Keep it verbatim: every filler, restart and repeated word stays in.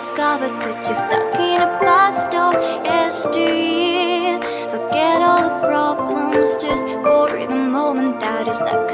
discovered that you're stuck in a blast of yesteryear. Forget all the problems just for the moment that is not